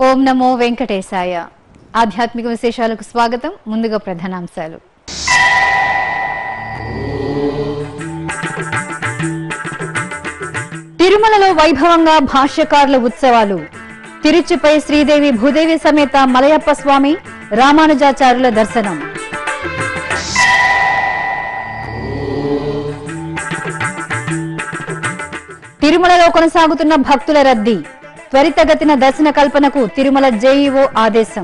ఓం నమో వెంకటేశాయ. ఆధ్యాత్మిక విశేషాలకు స్వాగతం. ముందుగా ప్రధానాంశాలు. తిరుమలలో వైభవంగా భాష్యకారుల ఉత్సవాలు. తిరుచిపై శ్రీదేవి భూదేవి సమేత మలయప్ప స్వామి రామానుజాచార్యుల దర్శనం. తిరుమలలో కొనసాగుతున్న భక్తుల రద్దీ. త్వరితగతిన దర్శన కల్పనకు తిరుమల జేఈఓ ఆదేశం.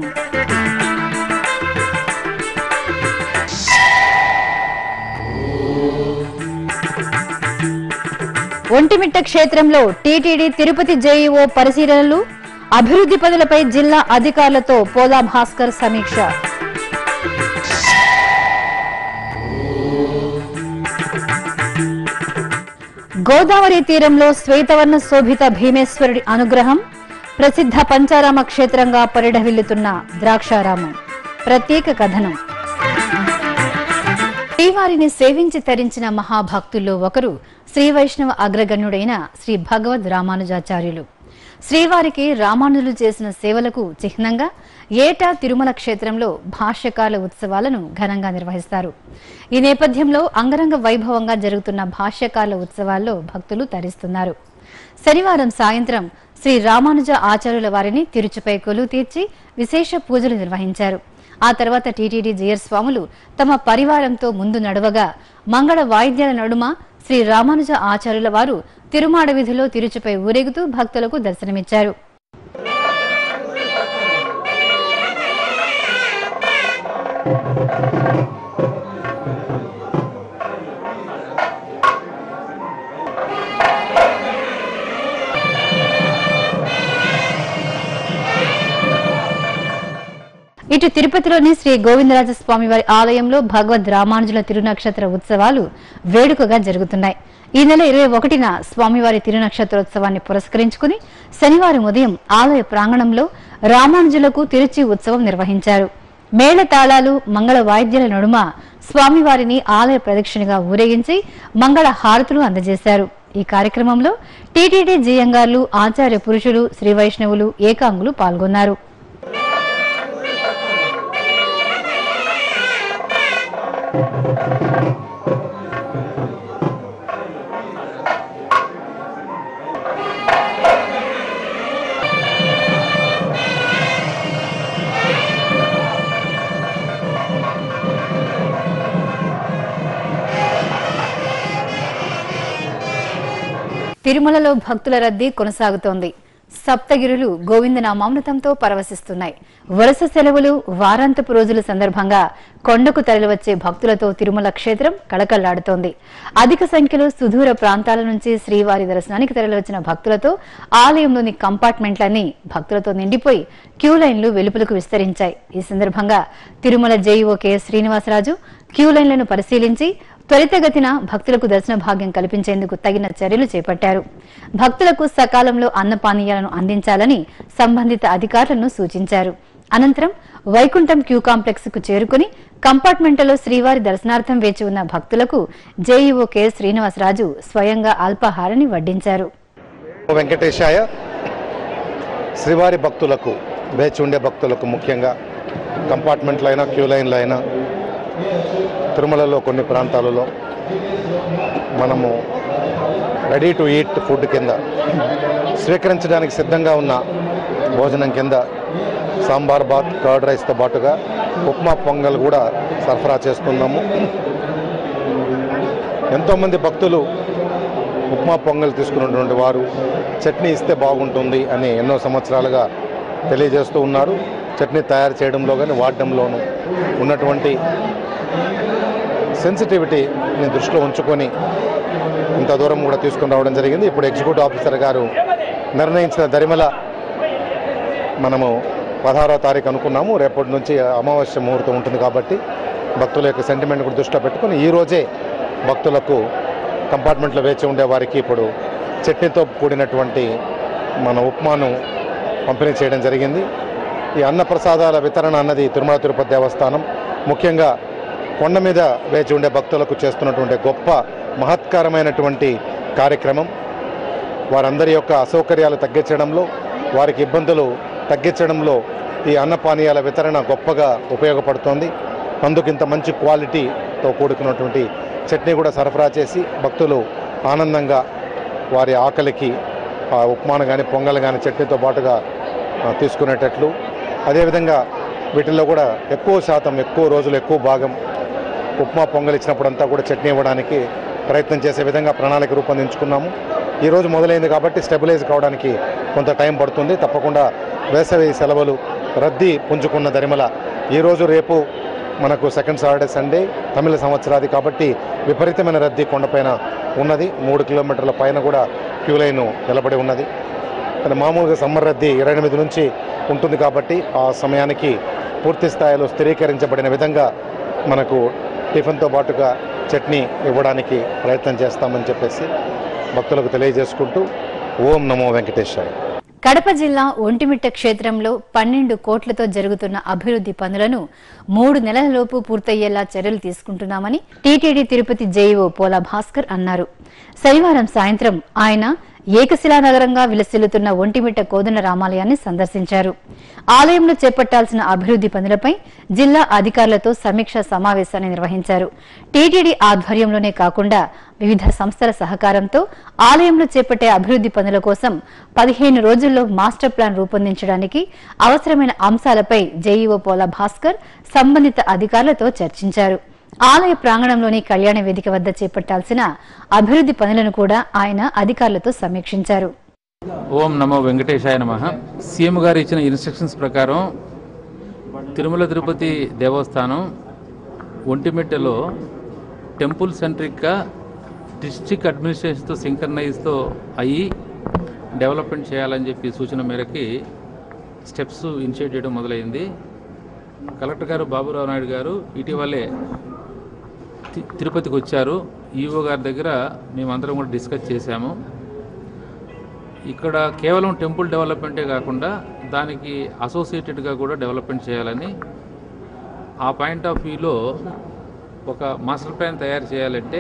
ఒంటిమిట్ట క్షేత్రంలో టీటీడీ తిరుపతి జేఈఓ పరిశీలనలు. అభివృద్ధి పనులపై జిల్లా అధికారులతో పోలా భాస్కర్ సమీక్ష. గోదావరి తీరంలో శ్వేతవర్ణ శోభిత భీమేశ్వరుడి అనుగ్రహం. ప్రసిద్ధ పంచారామ క్షేత్రంగా పరిఢవిల్లుతున్న ద్రాక్షారామం. ప్రత్యేక కథనం. శ్రీవారిని సేవించి తరించిన మహాభక్తుల్లో ఒకరు శ్రీ వైష్ణవ అగ్రగణ్యుడైన శ్రీ భగవద్ రామానుజాచార్యులు. శ్రీవారికి రామానుజులు చేసిన సేవలకు చిహ్నంగా ఏటా తిరుమల క్షేత్రంలో భాష్యకారుల ఉత్సవాలను ఘనంగా నిర్వహిస్తారు. ఈ నేపథ్యంలో అంగరంగ వైభవంగా జరుగుతున్న భాష్యకారుల ఉత్సవాల్లో భక్తులు తరిస్తున్నారు. శనివారం సాయంత్రం శ్రీ రామానుజ ఆచార్యుల వారిని తిరుచిపై కొలువు తీర్చి విశేష పూజలు నిర్వహించారు. ఆ తర్వాత టీటీడీ జీయర్ స్వాములు తమ పరివారంతో ముందు నడవగా మంగళ వాయిద్యాల నడుమ శ్రీ రామానుజ ఆచార్యుల వారు తిరుమాడ వీధిలో తిరుచిపై ఊరేగుతూ భక్తులకు దర్శనమిచ్చారు. ఇటు తిరుపతిలోని శ్రీ గోవిందరాజస్వామి వారి ఆలయంలో భగవద్ రామానుజుల తిరునక్షత్ర ఉత్సవాలు వేడుకగా జరుగుతున్నాయి. ఈ నెల 21న స్వామివారి తిరునక్షత్రోత్సవాన్ని పురస్కరించుకుని శనివారం ఉదయం ఆలయ ప్రాంగణంలో రామానుజులకు తిరుచి ఉత్సవం నిర్వహించారు. మేళ తాళాలు, మంగళ వాయిద్యాల నడుమ స్వామివారిని ఆలయ ప్రదక్షిణగా ఊరేగించి మంగళ హారతులు అందజేశారు. ఈ కార్యక్రమంలో టీటీడీ జీయంగార్లు, ఆచార్య పురుషులు, శ్రీ వైష్ణవులు, ఏకాంగులు పాల్గొన్నారు. తిరుమలలో భక్తుల రద్దీ కొనసాగుతోంది. సప్తగిరులు గోవిందనామామృతంతో పరవశిస్తున్నాయి. వరుస సెలవులు, వారాంతపు రోజుల సందర్భంగా కొండకు తరలివచ్చే భక్తులతో తిరుమల క్షేత్రం కళకళ్లాడుతోంది. అధిక సంఖ్యలో సుదూర ప్రాంతాల నుంచి శ్రీవారి దర్శనానికి తరలివచ్చిన భక్తులతో ఆలయంలోని కంపార్ట్మెంట్లన్నీ భక్తులతో నిండిపోయి క్యూ లైన్లు వెలుపలకు విస్తరించాయి. ఈ సందర్భంగా Tirumala JEO KS Srinivasaraju queue లైన్లను పరిశీలించి త్వరితగతిన భక్తులకు దర్శన భాగ్యం కల్పించేందుకు తగిన చర్యలు చేపట్టారు. భక్తులకు సకాలంలో అన్నపానీయాలను అందించాలని సంబంధిత అధికారులను సూచించారు. అనంతరం వైకుంఠం క్యూ కాంప్లెక్స్ కు చేరుకుని కంపార్ట్మెంట్లో శ్రీవారి దర్శనార్థం వేచి ఉన్న భక్తులకు జేఈఓ కెఎస్ శ్రీనివాసరాజు స్వయంగా అల్పాహారాన్ని వడ్డించారు. వెంకటేశాయ. శ్రీవారి భక్తులకు, వేచి ఉండే భక్తులకు, ముఖ్యంగా కంపార్ట్మెంట్లో అయినా క్యూ లైన్లో అయినా తిరుమలలో కొన్ని ప్రాంతాలలో మనము రెడీ టు ఈట్ ఫుడ్ కింద స్వీకరించడానికి సిద్ధంగా ఉన్న భోజనం కింద సాంబార్ బాత్, కర్డ్ రైస్తో పాటుగా ఉప్మా, పొంగల్ కూడా సరఫరా చేస్తున్నాము. ఎంతోమంది భక్తులు ఉప్మా, పొంగల్ తీసుకున్నటువంటి వారు చట్నీ ఇస్తే బాగుంటుంది అని ఎన్నో సంవత్సరాలుగా తెలియజేస్తూ ఉన్నారు. చట్నీ తయారు చేయడంలో కానీ వాడడంలోనూ ఉన్నటువంటి సెన్సిటివిటీని దృష్టిలో ఉంచుకొని ఇంత దూరం కూడా తీసుకుని రావడం జరిగింది. ఇప్పుడు ఎగ్జిక్యూటివ్ ఆఫీసర్ గారు నిర్ణయించిన దరిమల మనము 16వ తారీఖు అనుకున్నాము. రేపటి నుంచి అమావాస్య ముహూర్తం ఉంటుంది కాబట్టి భక్తుల యొక్క సెంటిమెంట్ కూడా దృష్టిలో పెట్టుకుని ఈరోజే భక్తులకు కంపార్ట్మెంట్లో వేచి ఉండే వారికి ఇప్పుడు చట్నీతో కూడినటువంటి మన ఉప్మాను పంపిణీ చేయడం జరిగింది. ఈ అన్నప్రసాదాల వితరణ అన్నది తిరుమల తిరుపతి దేవస్థానం ముఖ్యంగా కొండ మీద వేచి ఉండే భక్తులకు చేస్తున్నటువంటి గొప్ప మహత్కరమైనటువంటి కార్యక్రమం. వారందరి యొక్క అసౌకర్యాలు తగ్గించడంలో, వారికి ఇబ్బందులు తగ్గించడంలో ఈ అన్నపానీయాల వితరణ గొప్పగా ఉపయోగపడుతోంది. అందుకు ఇంత మంచి క్వాలిటీతో కూడుకున్నటువంటి చట్నీ కూడా సరఫరా చేసి భక్తులు ఆనందంగా వారి ఆకలికి ఉప్మాను కానీ పొంగల్ కానీ చట్నీతో పాటుగా తీసుకునేటట్లు, అదేవిధంగా వీటిల్లో కూడా ఎక్కువ శాతం ఎక్కువ రోజులు ఎక్కువ భాగం ఉప్మా పొంగల్ ఇచ్చినప్పుడంతా కూడా చట్నీ ఇవ్వడానికి ప్రయత్నం చేసే విధంగా ప్రణాళిక రూపొందించుకున్నాము. ఈరోజు మొదలైంది కాబట్టి స్టెబిలైజ్ కావడానికి కొంత టైం పడుతుంది. తప్పకుండా వేసవి సెలవులు రద్దీ పుంజుకున్న దరిమల ఈరోజు రేపు మనకు సెకండ్ సాటర్డే సండే తమిళ సంవత్సరాది కాబట్టి విపరీతమైన రద్దీ కొండపైన ఉన్నది. 3 కిలోమీటర్ల పైన కూడా క్యూ లైన్ నిలబడి ఉన్నది. కానీ మామూలుగా సమ్మర్ రద్దీ 28 నుంచి ఉంటుంది కాబట్టి ఆ సమయానికి పూర్తి స్థాయిలో స్థిరీకరించబడిన విధంగా మనకు టిఫిన్తో పాటుగా చట్నీ ఇవ్వడానికి ప్రయత్నం చేస్తామని చెప్పేసి భక్తులకు తెలియజేసుకుంటూ ఓం నమో వెంకటేశ్వర. కడప జిల్లా ఒంటిమిట్ట క్షేత్రంలో 12 కోట్లతో జరుగుతున్న అభివృద్ధి పనులను 3 నెలలలోపు పూర్తయ్యేలా చర్యలు తీసుకుంటున్నామని టీటీడీ తిరుపతి జేఈఓ పోలా భాస్కర్ అన్నారు. శనివారం సాయంత్రం ఆయన ఏకశిలానగరంగా విలసిల్లుతున్న ఒంటిమిట్ట కోదండ రామాలయాన్ని సందర్శించారు. ఆలయంలో చేపట్టాల్సిన అభివృద్ధి పనులపై జిల్లా అధికారులతో సమీక్షా సమావేశాన్ని నిర్వహించారు. టీటీడీ ఆధ్వర్యంలోనే కాకుండా వివిధ సంస్థల సహకారంతో ఆలయంలో చేపట్టే అభివృద్ధి పనుల కోసం 15 రోజుల్లో మాస్టర్ ప్లాన్ రూపొందించడానికి అవసరమైన అంశాలపై జేఈఓ పోలా భాస్కర్ సంబంధిత అధికారులతో చర్చించారు. ఆలయ ప్రాంగణంలోని కళ్యాణ వేదిక వద్ద చేపట్టాల్సిన అభివృద్ధి పనులను కూడా ఆయన అధికారులతో సమీక్షించారు. ఓం నమో వెంకటేశాయ నమః. సీఎం గారు ఇచ్చిన ఇన్స్ట్రక్షన్స్ ప్రకారం తిరుమల తిరుపతి దేవస్థానం ఒంటిమిట్టలో టెంపుల్ సెంట్రిక్గా డిస్ట్రిక్ట్ అడ్మినిస్ట్రేషన్తో సింక్రనైజ్తో అయ్యి డెవలప్మెంట్ చేయాలని చెప్పి సూచన మేరకి స్టెప్స్ ఇనిషియేట్ చేయడం మొదలైంది. కలెక్టర్ గారు బాబురావు నాయుడు గారు ఇటీవలే తిరుపతికి వచ్చారు. ఈఓ గారి దగ్గర మేమందరం కూడా డిస్కస్ చేశాము. ఇక్కడ కేవలం టెంపుల్ డెవలప్మెంటే కాకుండా దానికి అసోసియేటెడ్గా కూడా డెవలప్మెంట్ చేయాలని ఆ పాయింట్ ఆఫ్ వ్యూలో ఒక మాస్టర్ ప్లాన్ తయారు చేయాలంటే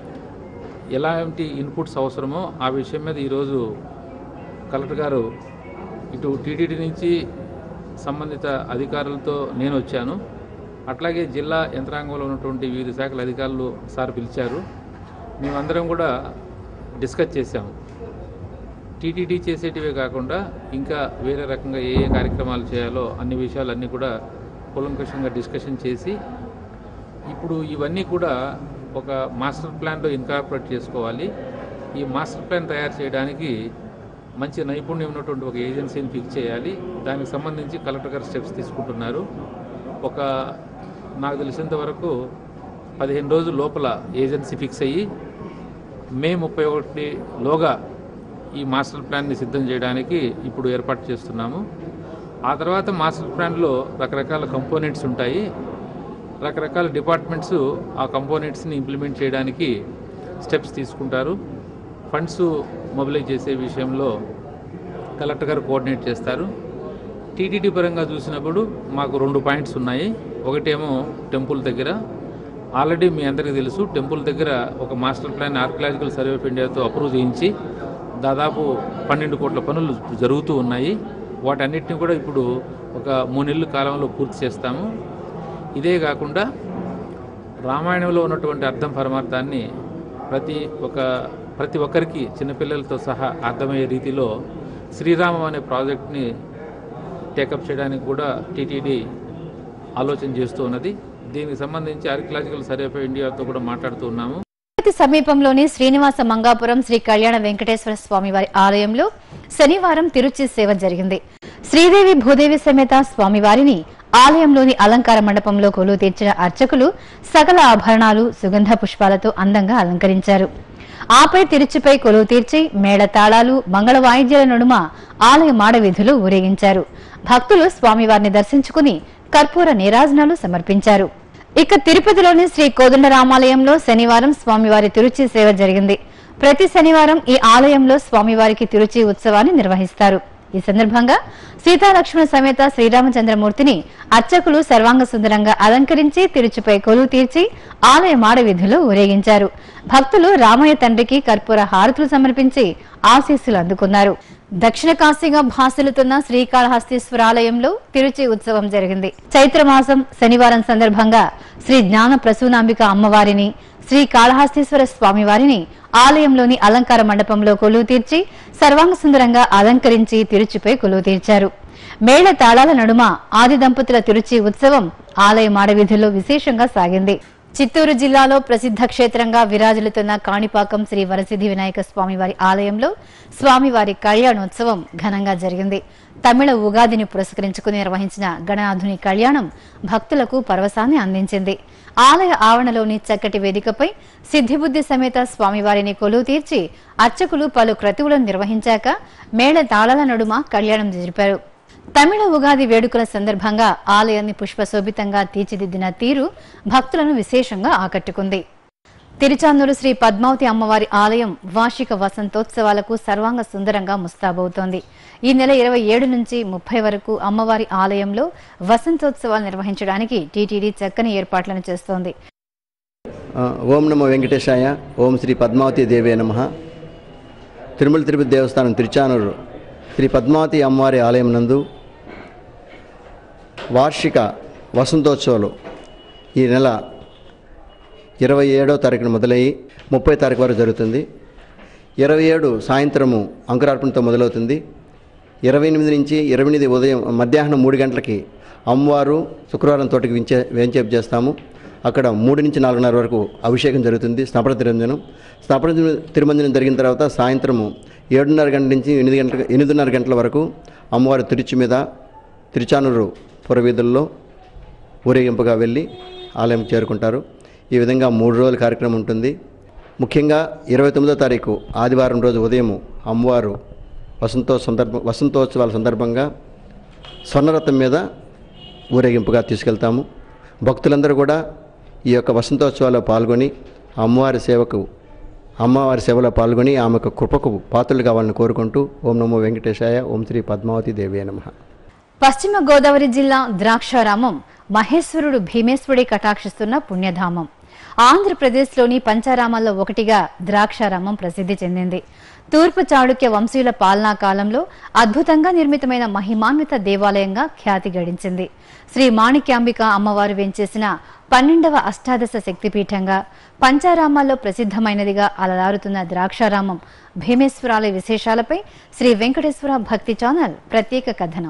ఎలాంటి ఇన్పుట్స్ అవసరమో ఆ విషయం మీద ఈరోజు కలెక్టర్ గారు ఇటు టీటీడీ నుంచి సంబంధిత అధికారులతో నేను వచ్చాను. అట్లాగే జిల్లా యంత్రాంగంలో ఉన్నటువంటి వివిధ శాఖల అధికారులు సార్ పిలిచారు. మేమందరం కూడా డిస్కస్ చేశాము. టీటీడీ చేసేటివే కాకుండా ఇంకా వేరే రకంగా ఏ ఏ కార్యక్రమాలు చేయాలో అన్ని విషయాలన్నీ కూడా కూలంకషంగా డిస్కషన్ చేసి ఇప్పుడు ఇవన్నీ కూడా ఒక మాస్టర్ ప్లాన్లో ఇన్కార్పొరేట్ చేసుకోవాలి. ఈ మాస్టర్ ప్లాన్ తయారు చేయడానికి మంచి నైపుణ్యం ఉన్నటువంటి ఒక ఏజెన్సీని ఫిక్స్ చేయాలి. దానికి సంబంధించి కలెక్టర్ గారు స్టెప్స్ తీసుకుంటున్నారు. ఒక నాకు తెలిసినంత వరకు 15 రోజుల లోపల ఏజెన్సీ ఫిక్స్ అయ్యి మే 31లోగా ఈ మాస్టర్ ప్లాన్ని సిద్ధం చేయడానికి ఇప్పుడు ఏర్పాటు చేస్తున్నాము. ఆ తర్వాత మాస్టర్ ప్లాన్లో రకరకాల కంపోనెంట్స్ ఉంటాయి. రకరకాల డిపార్ట్మెంట్స్ ఆ కంపోనెంట్స్ని ఇంప్లిమెంట్ చేయడానికి స్టెప్స్ తీసుకుంటారు. ఫండ్స్ మొబిలైజ్ చేసే విషయంలో కలెక్టర్ గారు కోఆర్డినేట్ చేస్తారు. టీటీడీ పరంగా చూసినప్పుడు మాకు 2 పాయింట్స్ ఉన్నాయి. ఒకటేమో టెంపుల్ దగ్గర ఆల్రెడీ మీ అందరికీ తెలుసు, టెంపుల్ దగ్గర ఒక master plan archaeological survey of ఇండియాతో అప్రూవ్ చేయించి దాదాపు 12 కోట్ల పనులు జరుగుతూ ఉన్నాయి. వాటన్నిటిని కూడా ఇప్పుడు ఒక 3 నెలల కాలంలో పూర్తి చేస్తాము. ఇదే కాకుండా రామాయణంలో ఉన్నటువంటి అర్థం పరమార్థాన్ని ప్రతి ఒక్కరికి చిన్నపిల్లలతో సహా అర్థమయ్యే రీతిలో శ్రీరామం అనే ప్రాజెక్ట్ని టేకప్ చేయడానికి కూడా టీటీడీ ఆలోచన చేస్తూ ఉన్నది. దీనికి సంబంధించి ఆర్కియలాజికల్ సర్వే ఆఫ్ ఇండియాతో కూడా మాట్లాడుతూ ఉన్నాము. సమీపంలోని శ్రీనివాస మంగాపురం శ్రీ కళ్యాణ వెంకటేశ్వర స్వామివారి ఆలయంలో శనివారం తిరుచి సేవ జరిగింది. శ్రీదేవి భూదేవి సమేత స్వామివారిని ఆలయంలోని అలంకార మండపంలో కొలువు తీర్చిన అర్చకులు సకల ఆభరణాలు సుగంధ పుష్పాలతో అందంగా అలంకరించారు. ఆపై తిరుచిపై కొలువు తీర్చి మేళ తాళాలు మంగళ వాయిద్యాల నడుమ ఆలయ మాడవీధులు ఊరేగించారు. భక్తులు స్వామివారిని దర్శించుకుని కర్పూర నీరాజనాలు సమర్పించారు. ఇక తిరుపతిలోని శ్రీ కోదండ రామాలయంలో శనివారం స్వామివారి తిరుచి సేవ జరిగింది. ప్రతి శనివారం ఈ ఆలయంలో స్వామివారికి తిరుచి ఉత్సవాన్ని నిర్వహిస్తారు. ఈ సందర్భంగా సీతాలక్ష్మణ సమేత శ్రీరామచంద్రమూర్తిని అర్చకులు సర్వాంగ సుందరంగా అలంకరించి తిరుచిపై కొలువు తీర్చి ఆలయ మాడ వీధుల్లో ఊరేగించారు. భక్తులు రామయ్య తండ్రికి కర్పూర హారతులు సమర్పించి ఆశీస్సులు అందుకున్నారు. దక్షిణ కాశీగా భాసిల్లుతున్న శ్రీకాళహస్తీశ్వర ఆలయంలో తిరుచి ఉత్సవం జరిగింది. చైత్రమాసం శనివారం సందర్భంగా శ్రీ జ్ఞాన ప్రసూనాంబిక అమ్మవారిని, శ్రీ కాళహస్తీశ్వర స్వామివారిని ఆలయంలోని అలంకార మండపంలో కొలువు తీర్చి సర్వాంగ సుందరంగా అలంకరించి తిరుచిపై కొలువు తీర్చారు. మేళ తాళాల నడుమ ఆది దంపతుల తిరుచి ఉత్సవం ఆలయ మాడవీధుల్లో విశేషంగా సాగింది. చిత్తూరు జిల్లాలో ప్రసిద్ధ క్షేత్రంగా విరాజిల్లుతున్న కాణిపాకం శ్రీ వరసిద్ధి వినాయక స్వామివారి ఆలయంలో స్వామివారి కళ్యాణోత్సవం ఘనంగా జరిగింది. తమిళ ఉగాదిని పురస్కరించుకుని నిర్వహించిన గణనాథుని కళ్యాణం భక్తులకు పరవశాన్ని అందించింది. ఆలయ ఆవరణలోని చక్కటి వేదికపై సిద్ధిబుద్ధి సమేత స్వామివారిని కొలువు తీర్చి అర్చకులు పలు క్రతువులను నిర్వహించాక మేళ తాళాల నడుమ కళ్యాణం జరిపారు. తమిళ ఉగాది వేడుకల సందర్భంగా ఆలయాన్ని పుష్పశోభితంగా తీర్చిదిద్దిన తీరు భక్తులను విశేషంగా ఆకట్టుకుంది. తిరుచానూరు శ్రీ పద్మావతి అమ్మవారి ఆలయం వార్షిక వసంతోత్సవాలకు సర్వాంగ సుందరంగా ముస్తాబవుతోంది. ఈ నెల 27 నుంచి 30 వరకు అమ్మవారి ఆలయంలో వసంతోత్సవాలు నిర్వహించడానికి టీటీడీ చక్కని ఏర్పాట్లను చేస్తోంది. ఓం నమో వెంకటేశాయ. ఓం శ్రీ పద్మావతి దేవే నమః. తిరుమల తిరుపతి దేవస్థానం తిరుచానూరు శ్రీ పద్మావతి అమ్మవారి ఆలయం నందు వార్షిక వసంతోత్సవాలు ఈ నెల 27వ తారీఖున మొదలయ్యి 30వ తారీఖు వరకు జరుగుతుంది. 27 సాయంత్రము అంకురార్పణతో మొదలవుతుంది. 28 నుంచి 28 ఉదయం మధ్యాహ్నం 3 గంటలకి అమ్మవారు శుక్రవారం తోటికి వేంచేపు చేస్తాము. అక్కడ 3 నుంచి 4:30 వరకు అభిషేకం జరుగుతుంది. స్నాపన తిరుమంజనం జరిగిన తర్వాత సాయంత్రము 7:30 గంటల నుంచి 8:30 గంటల వరకు అమ్మవారు తిరుచి మీద తిరుచానూరు పురవీధుల్లో ఊరేగింపుగా వెళ్ళి ఆలయం చేరుకుంటారు. ఈ విధంగా 3 రోజుల కార్యక్రమం ఉంటుంది. ముఖ్యంగా 29వ తారీఖు ఆదివారం రోజు ఉదయం అమ్మవారు వసంతోత్సవాల సందర్భంగా స్వర్ణరథం మీద ఊరేగింపుగా తీసుకెళ్తాము. భక్తులందరూ కూడా ఈ యొక్క వసంతోత్సవాల్లో పాల్గొని అమ్మవారి సేవలో పాల్గొని ఆమెకు కృపకు పాత్రలు కావాలని కోరుకుంటూ ఓం నమో వెంకటేశాయ. ఓం శ్రీ పద్మావతి దేవే నమః. పశ్చిమ గోదావరి జిల్లా ద్రాక్షారామం మహేశ్వరుడు భీమేశ్వరుడి కటాక్షిస్తున్న పుణ్యధామం. ఆంధ్రప్రదేశ్లోని పంచారామాల్లో ఒకటిగా ద్రాక్షారామం ప్రసిద్ధి చెందింది. తూర్పు చాళుక్య వంశీయుల పాలనా కాలంలో అద్భుతంగా నిర్మితమైన మహిమాన్విత దేవాలయంగా ఖ్యాతి గడించింది. శ్రీ మాణిక్యాంబిక అమ్మవారు వెంచేసిన 12వ అష్టాదశ శక్తిపీఠంగా పంచారామాల్లో ప్రసిద్ధమైనదిగా అలరారుతున్న ద్రాక్షారామం భీమేశ్వరాలయ విశేషాలపై శ్రీ వెంకటేశ్వర భక్తి ఛానల్ ప్రత్యేక కథనం.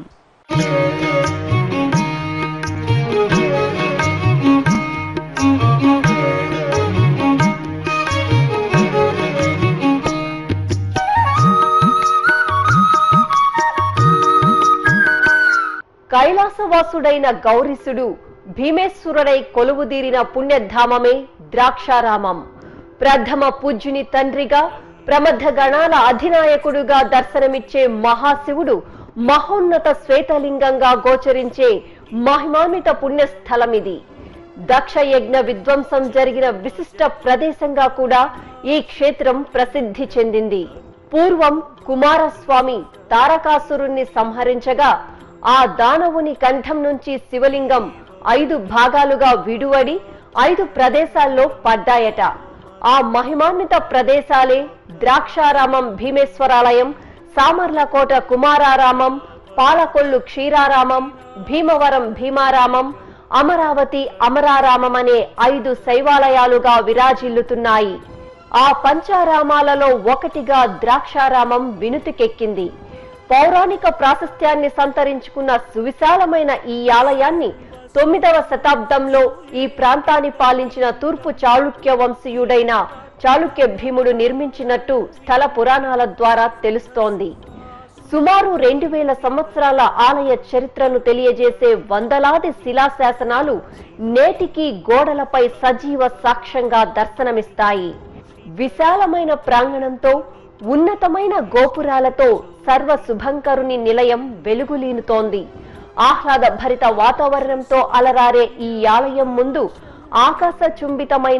కైలాసవాసుడైన గౌరీశుడు భీమేశ్వరుడై కొలువుదీరిన పుణ్యధామమే ద్రాక్షారామం. ప్రథమ పూజ్యుని తండ్రిగా ప్రమథ గణాల అధినాయకుడుగా దర్శనమిచ్చే మహాశివుడు మహోన్నత శ్వేతలింగంగా గోచరించే మహిమాన్విత పుణ్యస్థలమిది. దక్షయజ్ఞ విధ్వంసం జరిగిన విశిష్ట ప్రదేశంగా కూడా ఈ క్షేత్రం ప్రసిద్ధి చెందింది. పూర్వం కుమారస్వామి తారకాసురుణ్ణి సంహరించగా ఆ దానవుని కంఠం నుంచి శివలింగం 5 భాగాలుగా విడువడి 5 ప్రదేశాల్లో పడ్డాయట. ఆ మహిమాన్విత ప్రదేశాలే ద్రాక్షారామం భీమేశ్వరాలయం, సామర్లకోట కుమారారామం, పాలకొల్లు క్షీరారామం, భీమవరం భీమారామం, అమరావతి అమరారామం అనే 5 శైవాలయాలుగా విరాజిల్లుతున్నాయి. ఆ పంచారామాలలో ఒకటిగా ద్రాక్షారామం వినుతికెక్కింది. పౌరాణిక ప్రాశస్త్యాన్ని సంతరించుకున్న సువిశాలమైన ఈ ఆలయాన్ని 9వ శతాబ్దంలో ఈ ప్రాంతాన్ని పాలించిన తూర్పు చాళుక్య వంశీయుడైన చాళుక్య భీముడు నిర్మించినట్టు స్థల పురాణాల ద్వారా తెలుస్తోంది. సుమారు 2000 సంవత్సరాల ఆలయ చరిత్రను తెలియజేసే వందలాది శిలాశాసనాలు నేటికి గోడలపై సజీవ సాక్ష్యంగా దర్శనమిస్తాయి. విశాలమైన ప్రాంగణంతో ఉన్నతమైన గోపురాలతో సర్వ శుభంకరుని నిలయం వెలుగులీనుతోంది. ఆహ్లాద భరిత వాతావరణంతో అలరారే ఈ ఆలయం ముందు ఆకాశ చుంబితమైన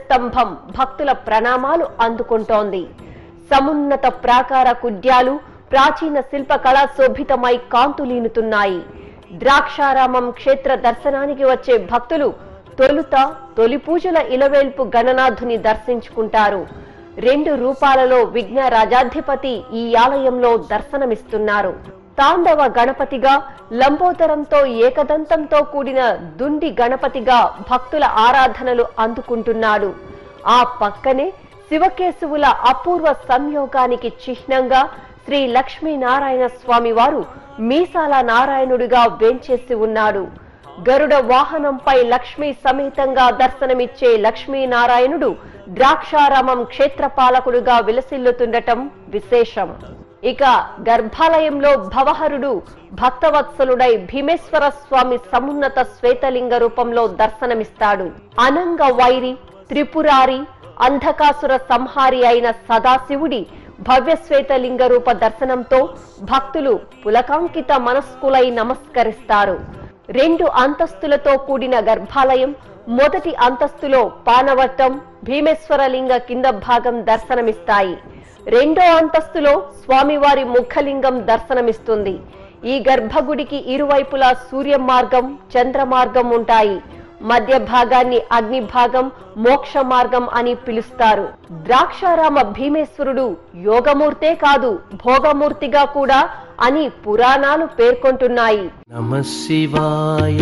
ధ్వజస్తంభం భక్తుల ప్రణామాలు అందుకుంటోంది. సమున్నత ప్రాకార కుడ్యాలు, ప్రాచీన శిల్పకళా శోభితమై కాంతులీనుతున్నాయి. ద్రాక్షారామం క్షేత్ర దర్శనానికి వచ్చే భక్తులు తొలి పూజల ఇలవేల్పు గణనాథుని దర్శించుకుంటారు. 2 రూపాలలో విఘ్న రాజాధిపతి ఈ ఆలయంలో దర్శనమిస్తున్నారు. తాండవ గణపతిగా, లంబోదరంతో ఏకదంతంతో కూడిన దుండి గణపతిగా భక్తుల ఆరాధనలు అందుకుంటున్నాడు. ఆ పక్కనే శివకేశవుల అపూర్వ సంయోగానికి చిహ్నంగా శ్రీ లక్ష్మీనారాయణ స్వామి వారు మీసాల నారాయణుడిగా వేంచేసి ఉన్నాడు. గరుడ వాహనంపై లక్ష్మీ సమేతంగా దర్శనమిచ్చే లక్ష్మీనారాయణుడు ద్రాక్షారామం క్షేత్రపాలకుడుగా విలసిల్లుతుండటం విశేషం. ఇక గర్భాలయంలో భవహరుడు భక్తవత్సలుడై భీమేశ్వర స్వామి సమున్నత శ్వేతలింగ రూపంలో దర్శనమిస్తాడు. అనంగ వైరి, త్రిపురారి, అంధకాసుర సంహారి అయిన సదాశివుడి భవ్యశ్వేతలింగ రూప దర్శనంతో భక్తులు పులకాంకిత మనస్కులై నమస్కరిస్తారు. 2 అంతస్తులతో కూడిన గర్భాలయం మొదటి అంతస్తులో పానవట్టం, భీమేశ్వరలింగ కింద భాగం దర్శనమిస్తాయి. 2వ అంతస్తులో స్వామివారి ముఖలింగం దర్శనమిస్తుంది. ఈ గర్భగుడికి ఇరువైపులా సూర్య మార్గం, చంద్ర మార్గం ఉంటాయి. మధ్య భాగాన్ని అగ్ని భాగం, మోక్ష మార్గం అని పిలుస్తారు. ద్రాక్షారామ భీమేశ్వరుడు యోగమూర్తే కాదు, భోగమూర్తిగా కూడా అని పురాణాలు పేర్కొంటున్నాయి. నమః శివాయ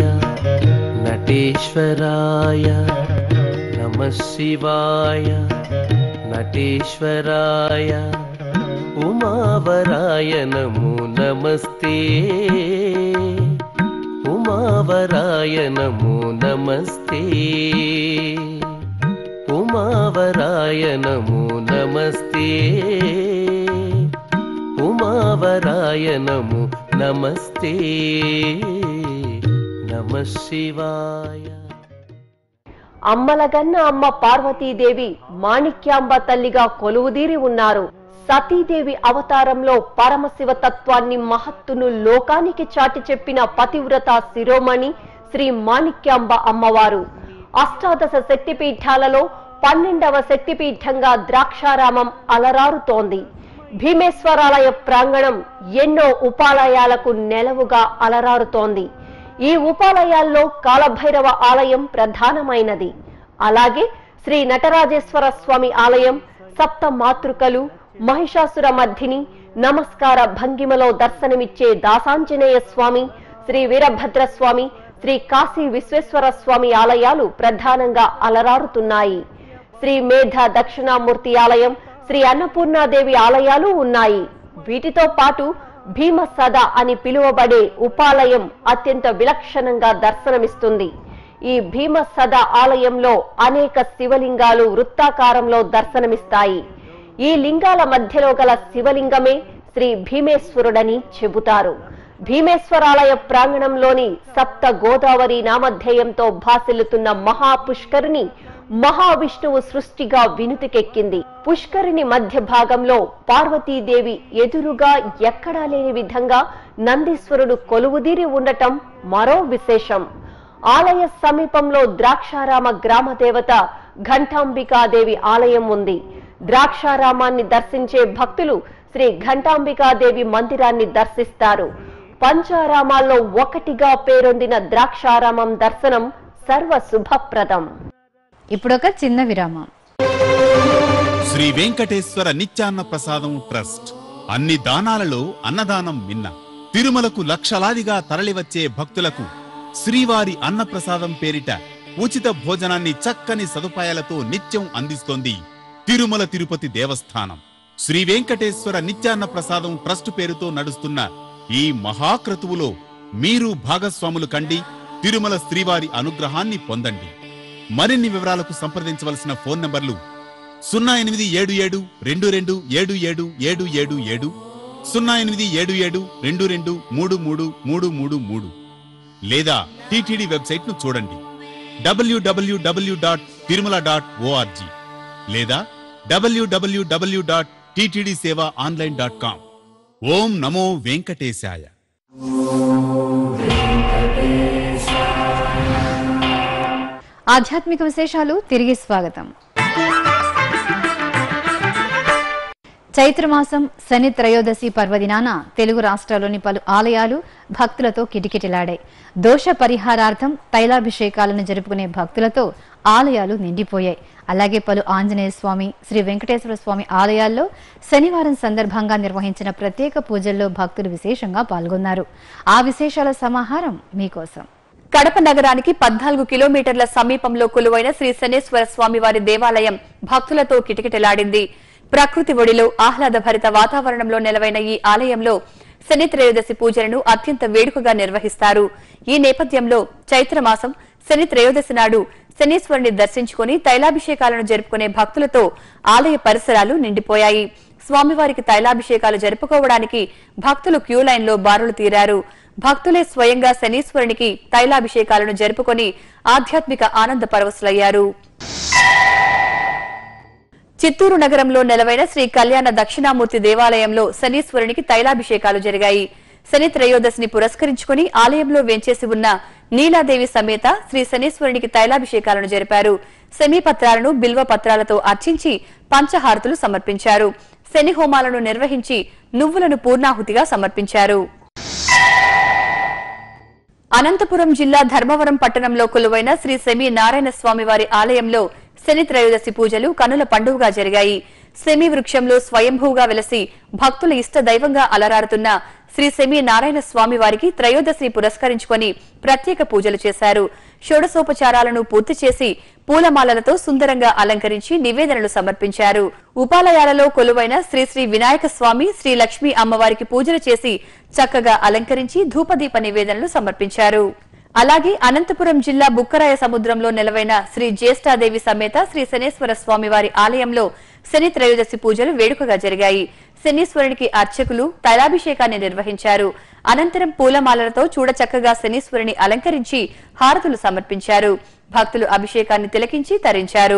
నటేశ్వరాయ, నమః శివాయ నటేశ్వరాయ, ఉమావరాయ నమో నమస్తే, ఉమావరాయ నమో నమస్తే, ఉమావరాయ నమో నమస్తే, ఉమావరాయ నమో నమస్తే, నమః శివాయ. అమ్మలగన్న అమ్మ పార్వతీదేవి మాణిక్యాంబ తల్లిగా కొలువుదీరి ఉన్నారు. సతీదేవి అవతారంలో పరమశివ తత్వాన్ని మహత్తును లోకానికి చాటి చెప్పిన పతివ్రత శిరోమణి శ్రీ మాణిక్యాంబ అమ్మవారు. అష్టాదశ శక్తిపీఠాలలో 12వ శక్తిపీఠంగా ద్రాక్షారామం అలరారుతోంది. భీమేశ్వరాలయ ప్రాంగణం ఎన్నో ఉపాలయాలకు నెలవుగా అలరారుతోంది. ఈ ఉపాలయాల్లో కాలభైరవ ఆలయం ప్రధానమైనది. అలాగే శ్రీ నటరాజేశ్వర స్వామి ఆలయం, సప్త మాతృకలు, మహిషాసుర మర్దిని, నమస్కార భంగిమలో దర్శనమిచ్చే దాసాంజనేయ స్వామి, శ్రీ వీరభద్రస్వామి, శ్రీ కాశీ విశ్వేశ్వర స్వామి ఆలయాలు ప్రధానంగా అలరారుతున్నాయి. శ్రీ మేధ దక్షిణామూర్తి ఆలయం, శ్రీ అన్నపూర్ణాదేవి ఆలయాలు ఉన్నాయి. వీటితో పాటు భీమసద అని పిలువబడే ఉపాలయం అత్యంత విలక్షణంగా దర్శనమిస్తుంది. ఈ భీమసద ఆలయంలో అనేక శివలింగాలు వృత్తాకారంలో దర్శనమిస్తాయి. ఈ లింగాల మధ్యలో గల శివలింగమే శ్రీ భీమేశ్వరుడని చెబుతారు. భీమేశ్వరాలయ ప్రాంగణంలోని సప్త గోదావరి నామధేయంతో భాసిల్లుతున్న మహాపుష్కరిణి మహావిష్ణువు సృష్టిగా వినుతికెక్కింది. పుష్కరిణి మధ్య భాగంలో పార్వతీదేవి ఎదురుగా ఎక్కడా లేని విధంగా నందీశ్వరుడు కొలువుదీరి ఉండటం మరో విశేషం. ఆలయ సమీపంలో ద్రాక్షారామ గ్రామ దేవత ఘంటాంబికాదేవి ఆలయం ఉంది. ద్రాక్షారామాన్ని దర్శించే భక్తులు శ్రీ ఘంటాంబికాదేవి మందిరాన్ని దర్శిస్తారు. పంచారామాల్లో ఒకటిగా పేరొందిన ద్రాక్షారామం దర్శనం సర్వ శుభప్రదం. ఇప్పుడొక చిన్న విరామం. శ్రీ వెంకటేశ్వర నిత్యాన్న ప్రసాదం ట్రస్ట్ అన్ని దానాలలో అన్నదానం మిన్న. తిరుమలకు లక్షలాదిగా తరలివచ్చే భక్తులకు శ్రీవారి అన్నప్రసాదం పేరిట ఉచిత భోజనాన్ని చక్కని సదుపాయాలతో నిత్యం అందిస్తోంది తిరుమల తిరుపతి దేవస్థానం. శ్రీ వెంకటేశ్వర నిత్యాన్న ప్రసాదం ట్రస్ట్ పేరుతో నడుస్తున్న ఈ మహాక్రతువులో మీరు భాగస్వాములు కండి, తిరుమల శ్రీవారి అనుగ్రహాన్ని పొందండి. మరిన్ని వివరాలకు సంప్రదించవలసిన ఫోన్ నంబర్లు 087722777777, 087722333333 లేదా టీటీడీ వెబ్సైట్ ను చూడండి www.tirumala.org లేదా www.ttdsevaonline.com. ఓం నమో వెంకటేశాయ. ఆధ్యాత్మిక విశేషాలు తిరిగి స్వాగతం. చైత్రమాసం శని త్రయోదశి పర్వదినాన తెలుగు రాష్ట్రాల్లోని పలు ఆలయాలు భక్తులతో కిటకిటలాడాయి. దోష పరిహారార్థం తైలాభిషేకాలను జరుపుకునే భక్తులతో ఆలయాలు నిండిపోయాయి. అలాగే పలు ఆంజనేయ స్వామి, శ్రీ వెంకటేశ్వర స్వామి ఆలయాల్లో శనివారం సందర్భంగా నిర్వహించిన ప్రత్యేక పూజల్లో భక్తులు విశేషంగా పాల్గొన్నారు. ఆ విశేషాల సమాహారం మీకోసం. కడప నగరానికి 14 కిలోమీటర్ల సమీపంలో కొలువైన శ్రీ శనేశ్వర స్వామివారి దేవాలయం భక్తులతో కిటకిటలాడింది. ప్రకృతి ఒడిలో ఆహ్లాదభరిత వాతావరణంలో నెలవైన ఈ ఆలయంలో శని త్రయోదశి పూజలను అత్యంత వేడుకగా నిర్వహిస్తారు. ఈ నేపథ్యంలో చైత్రమాసం శని త్రయోదశి నాడు శనీశ్వరుని దర్శించుకుని తైలాభిషేకాలను జరుపుకునే భక్తులతో ఆలయ పరిసరాలు నిండిపోయాయి. స్వామివారికి తైలాభిషేకాలు జరుపుకోవడానికి భక్తులు క్యూ లైన్లో బారులు తీరారు. భక్తులే స్వయంగా శనీశ్వరునికి తైలాభిషేకాలను జరుపుకుని ఆధ్యాత్మిక ఆనంద పరవశులయ్యారు. చిత్తూరు నగరంలో నెలవైన శ్రీ కళ్యాణ దక్షిణామూర్తి దేవాలయంలో శనీశ్వరునికి తైలాభిషేకాలు జరిగాయి. శని త్రయోదశిని పురస్కరించుకుని ఆలయంలో వేంచేసి ఉన్న నీలాదేవి సమేత శ్రీ శనీశ్వరునికి తైలాభిషేకాలను జరిపారు. శమీపత్రాలను బిల్వ పత్రాలతో అర్చించి పంచహారతులు సమర్పించారు. శని హోమాలను నిర్వహించి నువ్వులను పూర్ణాహుతిగా సమర్పించారు. అనంతపురం జిల్లా ధర్మవరం పట్టణంలో కొలువైన శ్రీ సెమీ నారాయణ స్వామివారి ఆలయంలో శని త్రయోదశి పూజలు కనుల పండుగగా జరిగాయి. సెమీ వృక్షంలో స్వయంభూగా వెలసి భక్తుల ఇష్ట దైవంగా అలరారుతున్న శ్రీ సెమీ నారాయణ స్వామి వారికి త్రయోదశిని పురస్కరించుకుని ప్రత్యేక పూజలు చేశారు. షోడశోపచారాలను పూర్తి చేసి పూలమాలలతో సుందరంగా అలంకరించి నివేదనలు సమర్పించారు. ఉపాలయాలలో కొలువైన శ్రీ శ్రీ వినాయక స్వామి, శ్రీ లక్ష్మీ అమ్మవారికి పూజలు చేసి చక్కగా అలంకరించి ధూపదీప నివేదనలు సమర్పించారు. అలాగే అనంతపురం జిల్లా బుక్కరాయ సముద్రంలో నెలవైన శ్రీ జ్యేష్ఠాదేవి సమేత శ్రీ శనేశ్వర స్వామివారి ఆలయంలో శని త్రయోదశి పూజలు వేడుకగా జరిగాయి. శనీశ్వరునికి అర్చకులు తైలాభిషేకాన్ని నిర్వహించారు. అనంతరం పూలమాలలతో చూడచక్కగా శనీశ్వరుని అలంకరించి హారతులు సమర్పించారు. భక్తులు అభిషేకాన్ని తిలకించి తరించారు.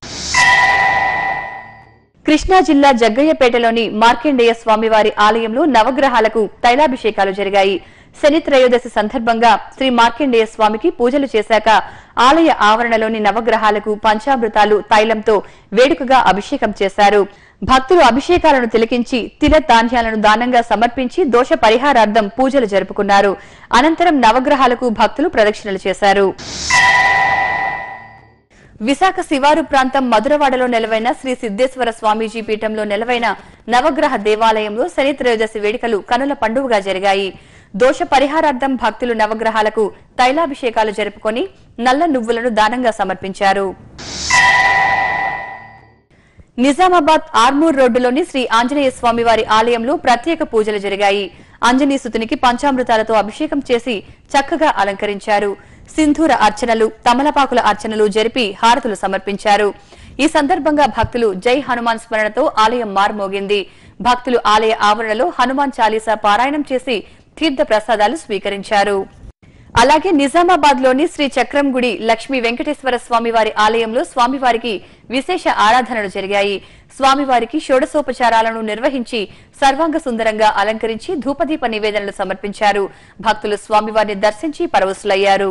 కృష్ణా జిల్లా జగ్గయ్యపేటలోని మార్కండేయ స్వామివారి ఆలయంలో నవగ్రహాలకు తైలాభిషేకాలు జరిగాయి. శని త్రయోదశి సందర్భంగా శ్రీ మార్కండేయ స్వామికి పూజలు చేశాక ఆలయ ఆవరణలోని నవగ్రహాలకు పంచామృతాలు, తైలంతో వేడుకగా అభిషేకం చేశారు. భక్తులు అభిషేకాలను తిలకించి తిల ధాన్యాలను దానంగా సమర్పించి దోష పరిహారార్థం పూజలు జరుపుకున్నారు. అనంతరం నవగ్రహాలకు భక్తులు ప్రదక్షిణలు చేశారు. విశాఖ శివారు ప్రాంతం మధురవాడలో నెలవైన శ్రీ సిద్దేశ్వర స్వామీజీ పీఠంలో నెలవైన నవగ్రహ దేవాలయంలో శని త్రయోదశి వేడుకలు కనుల పండుగగా జరిగాయి. దోష పరిహారార్థం భక్తులు నవగ్రహాలకు తైలాభిషేకాలు జరుపుకొని నల్ల నువ్వులను దానంగా సమర్పించారు. నిజామాబాద్ ఆర్మూర్ రోడ్డులోని శ్రీ ఆంజనేయ స్వామివారి ఆలయంలో ప్రత్యేక పూజలు జరిగాయి. ఆంజనేయసుతునికి పంచామృతాలతో అభిషేకం చేసి చక్కగా అలంకరించారు. సింధూర అర్చనలు, తమలపాకుల అర్చనలు జరిపి హారతులు సమర్పించారు. ఈ సందర్భంగా భక్తులు జై హనుమాన్ స్మరణతో ఆలయం మార్మోగింది. భక్తులు ఆలయ ఆవరణలో హనుమాన్ చాలీసా పారాయణం చేసి తీర్థ ప్రసాదాలు స్వీకరించారు. అలాగే నిజామాబాద్ లోని శ్రీ చక్రం గుడి లక్ష్మీ వెంకటేశ్వర స్వామివారి ఆలయంలో స్వామివారికి విశేష ఆరాధనలు జరిగాయి. స్వామివారికి షోడశోపచారాలను నిర్వహించి సర్వాంగ సుందరంగా అలంకరించి ధూపదీప నివేదనలు సమర్పించారు. భక్తులు స్వామివారిని దర్శించి పరవశులయ్యారు.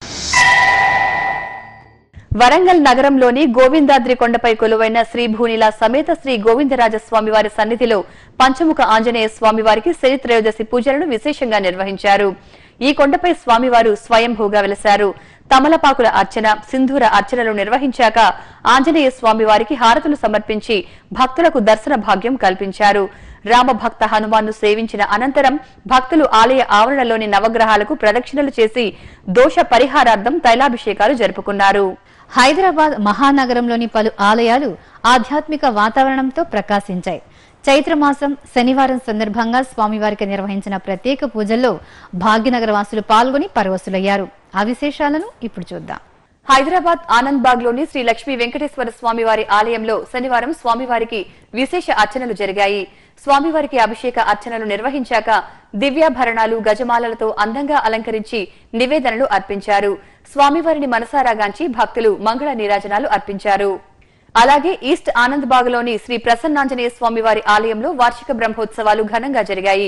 వరంగల్ నగరంలోని గోవిందాద్రి కొండపై కొలువైన శ్రీ భూనిల సమేత శ్రీ గోవిందరాజ స్వామివారి సన్నిధిలో పంచముఖ ఆంజనేయ స్వామివారికి శని త్రయోదశి పూజలను విశేషంగా నిర్వహించారు. ఈ కొండపై స్వామివారు స్వయంభూగా వెలశారు. తమలపాకుల అర్చన, సింధూర అర్చనలు నిర్వహించాక ఆంజనేయ స్వామివారికి హారతులు సమర్పించి భక్తులకు దర్శన భాగ్యం కల్పించారు. రామభక్త హనుమాన్ను సేవించిన అనంతరం భక్తులు ఆలయ ఆవరణలోని నవగ్రహాలకు ప్రదక్షిణలు చేసి దోష పరిహారార్థం తైలాభిషేకాలు జరుపుకున్నారు. హైదరాబాద్ మహానగరంలోని పలు ఆలయాలు ఆధ్యాత్మిక వాతావరణంతో ప్రకాశించాయి. చైత్రమాసం శనివారం సందర్భంగా స్వామివారికి నిర్వహించిన ప్రత్యేక పూజల్లో భాగ్యనగర వాసులు పాల్గొని పరవశులయ్యారు. ఆ విశేషాలను ఇప్పుడు చూద్దాం. హైదరాబాద్ ఆనంద్ బాగ్ లోని శ్రీ లక్ష్మీ వెంకటేశ్వర స్వామివారి ఆలయంలో శనివారం స్వామివారికి విశేష అర్చనలు జరిగాయి. స్వామివారికి అభిషేక అర్చనలు నిర్వహించాక దివ్యాభరణాలు, గజమాలలతో అందంగా అలంకరించి నివేదనలు అర్పించారు. స్వామివారిని మనసారాగాంచి భక్తులు మంగళ నీరాజనాలు అర్పించారు. అలాగే ఈస్ట్ ఆనంద్ బాగ్ లోని శ్రీ ప్రసన్నాంజనేయ స్వామివారి ఆలయంలో వార్షిక బ్రహ్మోత్సవాలు ఘనంగా జరిగాయి.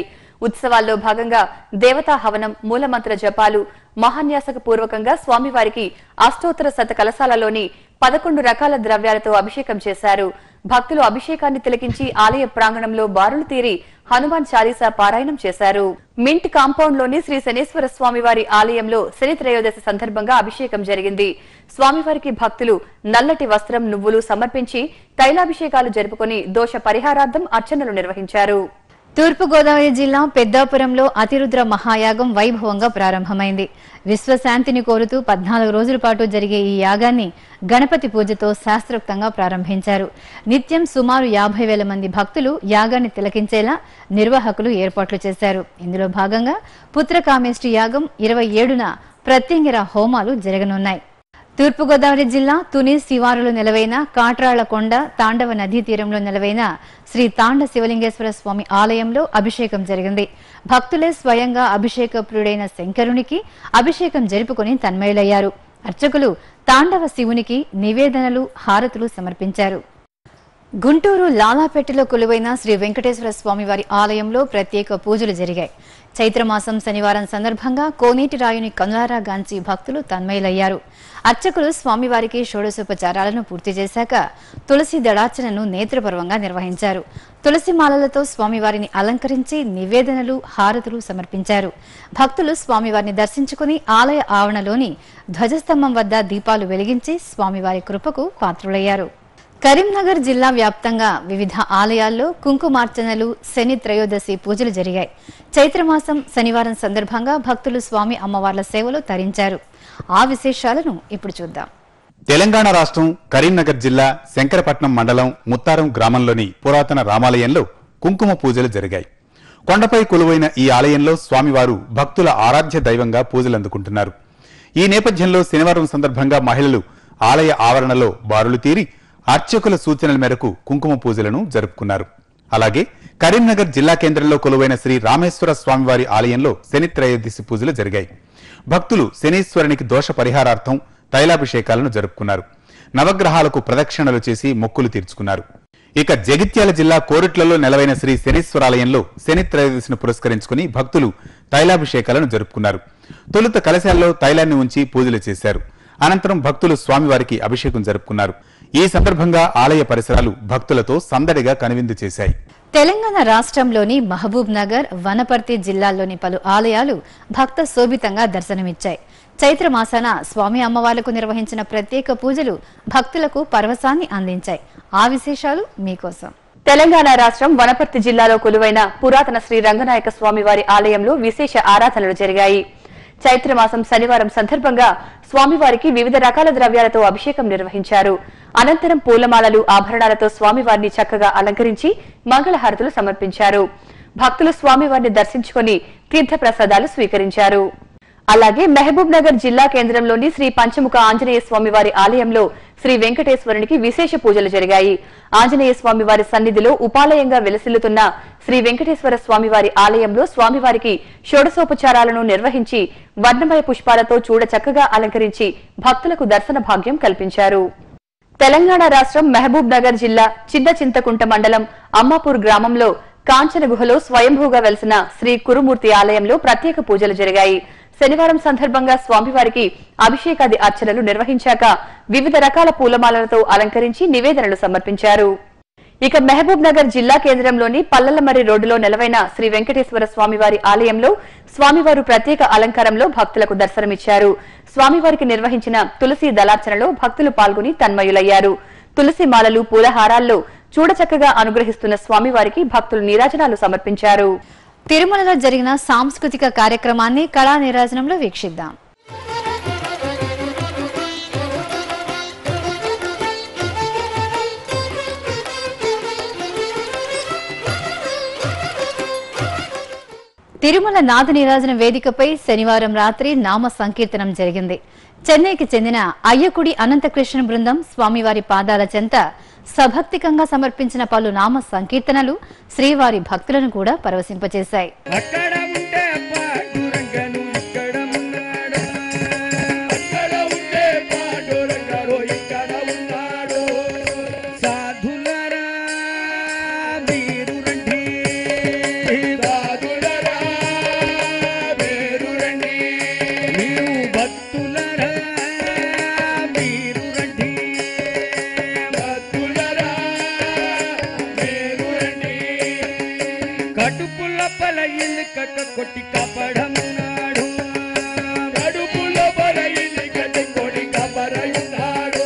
ఉత్సవాల్లో భాగంగా దేవతా హవనం, మూలమంత్ర జపాలు, మహాన్యాసక పూర్వకంగా స్వామివారికి అష్టోత్తర శత కలశాలలోని 11 రకాల ద్రవ్యాలతో అభిషేకం చేశారు. భక్తులు అభిషేకాన్ని తిలకించి ఆలయ ప్రాంగణంలో బారులు తీరి హనుమాన్ చాలీసా పారాయణం చేశారు. మింట్ కాంపౌండ్ లోని శ్రీ శనేశ్వర స్వామివారి ఆలయంలో శని త్రయోదశి సందర్భంగా అభిషేకం జరిగింది. స్వామివారికి భక్తులు నల్లటి వస్త్రం, నువ్వులు సమర్పించి తైలాభిషేకాలు జరుపుకుని దోష పరిహారార్థం అర్చనలు నిర్వహించారు. తూర్పుగోదావరి జిల్లా పెద్దాపురంలో అతిరుద్ర మహాయాగం వైభవంగా ప్రారంభమైంది. విశ్వశాంతిని కోరుతూ 14 రోజుల పాటు జరిగే ఈ యాగాన్ని గణపతి పూజతో శాస్త్రోక్తంగా ప్రారంభించారు. నిత్యం సుమారు 50,000 మంది భక్తులు యాగాన్ని తిలకించేలా నిర్వాహకులు ఏర్పాట్లు చేశారు. ఇందులో భాగంగా పుత్రకామేష్టి యాగం 27న ప్రత్యంగిర హోమాలు జరగనున్నాయి. తూర్పుగోదావరి జిల్లా తుని శివారులో నెలవైన కాట్రాళ్లకొండ తాండవ నదీ తీరంలో నెలవైన శ్రీ తాండ శివలింగేశ్వర స్వామి ఆలయంలో అభిషేకం జరిగింది. భక్తులే స్వయంగా అభిషేక ప్రియుడైన శంకరునికి అభిషేకం జరుపుకుని తన్మయులయ్యారు. అర్చకులు తాండవ శివునికి నివేదనలు, హారతులు సమర్పించారు. గుంటూరు లాలాపేటలో కొలువైన శ్రీ వెంకటేశ్వర స్వామివారి ఆలయంలో ప్రత్యేక పూజలు జరిగాయి. చైత్రమాసం శనివారం సందర్భంగా కోనేటి రాయుని కనులారా గాంచి భక్తులు తన్మయులయ్యారు. అర్చకులు స్వామివారికి షోడశోపచారాలను పూర్తి చేశాక తులసి దళార్చనను నేత్రపర్వంగా నిర్వహించారు. తులసి మాలలతో స్వామివారిని అలంకరించి నివేదనలు, హారతులు సమర్పించారు. భక్తులు స్వామివారిని దర్శించుకుని ఆలయ ఆవరణలోని ధ్వజస్తంభం వద్ద దీపాలు వెలిగించి స్వామివారి కృపకు పాత్రులయ్యారు. కరీంనగర్ జిల్లా వ్యాప్తంగా వివిధ ఆలయాల్లో కుంకుమార్చనలు, శని త్రయోదశి పూజలు జరిగాయి. చైత్రమాసం శనివారం సందర్భంగా భక్తులు స్వామి అమ్మవార్ల సేవలో తరించారు. ఆ విశేషాలను ఇప్పుడు చూద్దాం. తెలంగాణ రాష్ట్రం కరీంనగర్ జిల్లా శంకరపట్నం మండలం ముత్తారం గ్రామంలోని పురాతన రామాలయంలో కుంకుమ పూజలు జరిగాయి. కొండపై కొలువైన ఈ ఆలయంలో స్వామివారు భక్తుల ఆరాధ్య దైవంగా పూజలు అందుకుంటున్నారు. ఈ నేపథ్యంలో శనివారం సందర్భంగా మహిళలు ఆలయ ఆవరణలో బారులు తీరి అర్చకుల సూచనల మేరకు కుంకుమ పూజలను జరుపుకున్నారు. అలాగే కరీంనగర్ జిల్లా కేంద్రంలో కొలువైన శ్రీ రామేశ్వర స్వామివారి ఆలయంలో శని త్రయోదశి పూజలు జరిగాయి. భక్తులు శనీశ్వరునికి దోష పరిహారార్థం తైలాభిషేకాలను జరుపుకున్నారు. నవగ్రహాలకు ప్రదక్షిణలు చేసి మొక్కులు తీర్చుకున్నారు. ఇక జగిత్యాల జిల్లా కోరుట్లలో నెలవైన శ్రీ శనీశ్వరాలయంలో శని త్రయోదశిని పురస్కరించుకుని భక్తులు తైలాభిషేకాలను జరుపుకున్నారు. తొలుత కలశాల్లో తైలాన్ని ఉంచి పూజలు చేశారు. అనంతరం భక్తులు స్వామివారికి అభిషేకం జరుపుకున్నారు. ఈ సందర్భంగా ఆలయ పరిసరాలు భక్తులతో సందడిగా కనువిందు చేశాయి. తెలంగాణ రాష్ట్రంలోని మహబూబ్ నగర్, వనపర్తి జిల్లాల్లోని పలు ఆలయాలు భక్త శోభితంగా దర్శనమిచ్చాయి. చైత్రమాసాన స్వామి అమ్మవార్లకు నిర్వహించిన ప్రత్యేక పూజలు భక్తులకు పరవశాన్ని అందించాయి. ఆ విశేషాలు మీకోసం. తెలంగాణ రాష్ట్రం వనపర్తి జిల్లాలో కొలువైన పురాతన శ్రీ రంగనాయక స్వామివారి ఆలయంలో విశేష ఆరాధనలు జరిగాయి. చైత్రమాసం శనివారం సందర్భంగా స్వామివారికి వివిధ రకాల ద్రవ్యాలతో అభిషేకం నిర్వహించారు. అనంతరం పూలమాలలు, ఆభరణాలతో స్వామివారిని చక్కగా అలంకరించి మంగళహారతులు సమర్పించారు. భక్తులు స్వామివారిని దర్శించుకుని తీర్థప్రసాదాలు స్వీకరించారు. అలాగే మహబూబ్ నగర్ జిల్లా కేంద్రంలోని శ్రీ పంచముఖ ఆంజనేయ స్వామివారి ఆలయంలో శ్రీ వెంకటేశ్వరునికి విశేష పూజలు జరిగాయి. ఆంజనేయ స్వామివారి సన్నిధిలో ఉపాలయంగా వెలసిల్లుతున్న శ్రీ వెంకటేశ్వర స్వామివారి ఆలయంలో స్వామివారికి షోడశోపచారాలను నిర్వహించి వర్ణమయ పుష్పాలతో చూడ చక్కగా అలంకరించి భక్తులకు దర్శన భాగ్యం కల్పించారు. తెలంగాణ రాష్ట్రం మహబూబ్ నగర్ జిల్లా చిన్న చింతకుంట మండలం అమ్మాపూర్ గ్రామంలో కాంచన గుహలో స్వయంభూగా వెలిసిన శ్రీ కురుమూర్తి ఆలయంలో ప్రత్యేక పూజలు జరిగాయి. శనివారం సందర్భంగా స్వామివారికి అభిషేకాది అర్చనలు నిర్వహించాక వివిధ రకాల పూలమాలలతో అలంకరించి నివేదనలు సమర్పించారు. ఇక మహబూబ్ నగర్ జిల్లా కేంద్రంలోని పల్లలమర్రి రోడ్డులో నెలవైన శ్రీ వెంకటేశ్వర స్వామివారి ఆలయంలో స్వామివారు ప్రత్యేక అలంకారంలో భక్తులకు దర్శనమిచ్చారు. స్వామివారికి నిర్వహించిన తులసి దళార్చనలో భక్తులు పాల్గొని తన్మయులయ్యారు. తులసి మాలలు, పూలహారాల్లో చూడచక్కగా అనుగ్రహిస్తున్న స్వామివారికి భక్తులు నీరాజనాలు సమర్పించారు. తిరుమలలో జరిగిన సాంస్కృతిక కార్యక్రమాన్ని కళా నీరాజనంలో వీక్షిద్దాం. తిరుమల నాద నీరాజన వేదికపై శనివారం రాత్రి నామ సంకీర్తనం జరిగింది. చెన్నైకి చెందిన అయ్యకుడి అనంతకృష్ణ బృందం స్వామివారి పాదాల చెంత సభక్తికంగా సమర్పించిన పలు నామ సంకీర్తనలు శ్రీవారి భక్తులను కూడా పరవశింపచేశాయి. లోపల ఇల్లికట్ట కొట్టి కాపాడమున్నాడు కడుపుల బల ఇల్లికట్ట కొట్టి కాపాడమున్నాడు.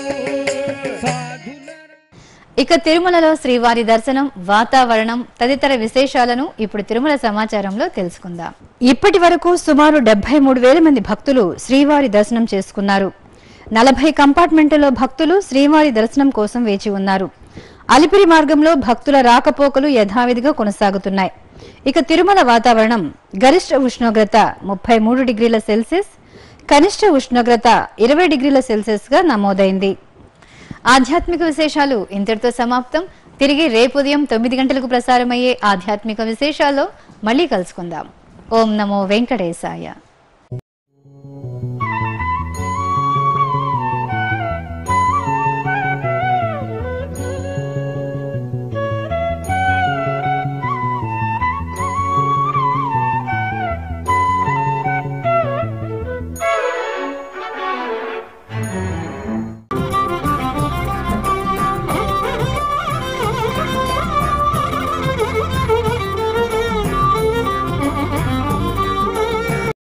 ఇక తిరుమలలో శ్రీవారి దర్శనం, వాతావరణం తదితర విశేషాలను ఇప్పుడు తిరుమల సమాచారంలో తెలుసుకుందాం. ఇప్పటి వరకు సుమారు 73,000 మంది భక్తులు శ్రీవారి దర్శనం చేసుకున్నారు. 40 కంపార్ట్మెంట్లలో భక్తులు శ్రీవారి దర్శనం కోసం వేచి ఉన్నారు. అలిపిరి మార్గంలో భక్తుల రాకపోకలు యథావిధిగా కొనసాగుతున్నాయి. ఇక తిరుమల వాతావరణం గరిష్ట ఉష్ణోగ్రత 33 డిగ్రీల సెల్సియస్, కనిష్ట ఉష్ణోగ్రత 20 డిగ్రీల సెల్సియస్ గా నమోదైంది. ఆధ్యాత్మిక విశేషాలు ఇంతటితో సమాప్తం. తిరిగి రేపు ఉదయం 9 గంటలకు ప్రసారమయ్యే ఆధ్యాత్మిక విశేషాల్లో మళ్ళీ కలుసుకుందాం. ఓం నమో వెంకటేశాయ.